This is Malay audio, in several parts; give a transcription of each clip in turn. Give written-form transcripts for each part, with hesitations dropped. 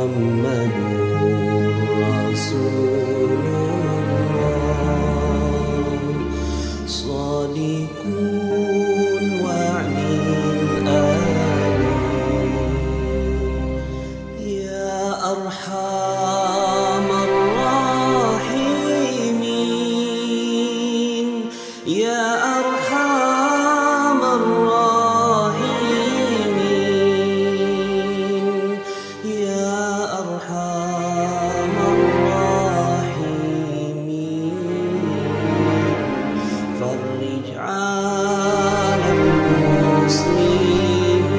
Muhammadur Rasulullah Shadiqun wa'lil amin Ya Arhamar Rahimin Ya Arhamar Rahimin Ya Arhamar Rahimin Farrij 'alal muslimin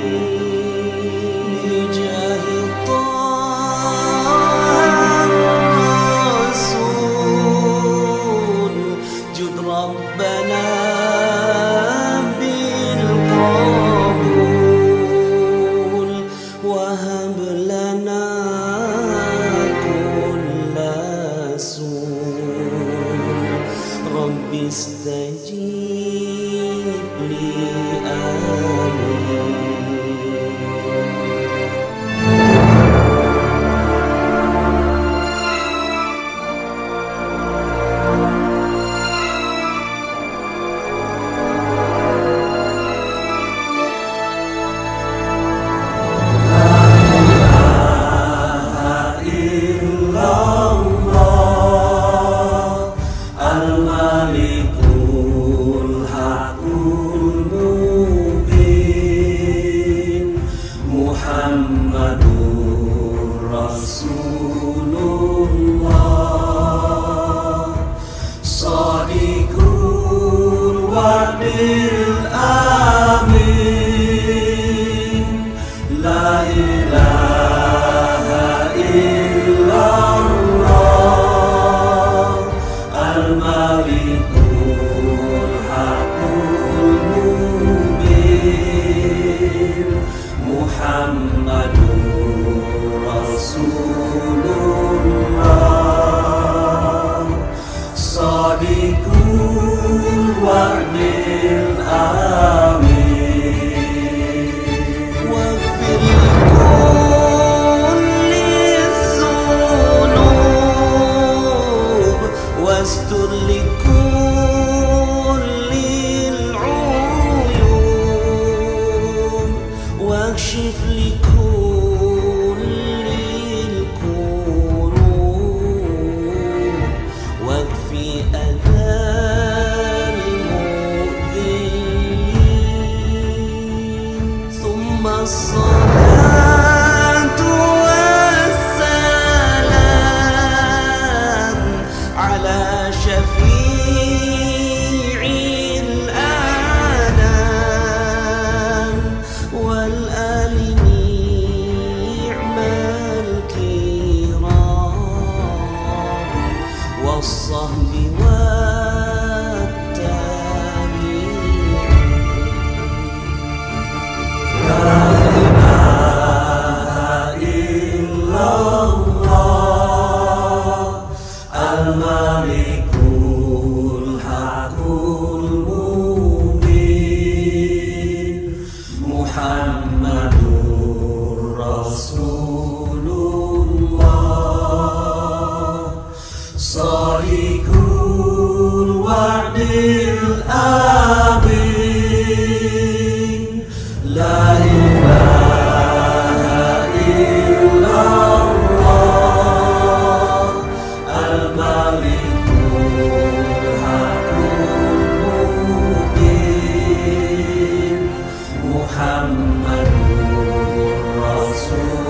bijahi Taha Rasul Jud Rabbana bil qabul wahab lana kulla sul Rabbi istajib li amin Al-Malikul Haqqul Mubin Muhammadur Rasulullah Shadiqul wa'dil amin La ilaha illallah Al-Malikul Haqqul Mubin Muhammadur Rasulullah Shadiqul wa'dil amin Waghfir likulli dhunub wastur likullil uyub wakshif likullil kurub wakfi adhal mu'dhin thumma as-salatu was-salam ala shafi'il anam wal ali ni'mal kiram was-sahbi wat-tabi'in La ilaha illallah Al-Malikul Haqqul Mubin Muhammadur Rasulullah Shadiqul wa'dil amin La ilaha illallah Al-Malikul Haqqul Mubin Muhammadur Rasulullah